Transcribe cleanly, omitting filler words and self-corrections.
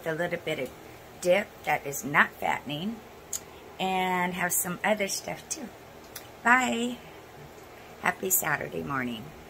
with a little bit of dip that is not fattening, and have some other stuff too. Bye. Happy Saturday morning.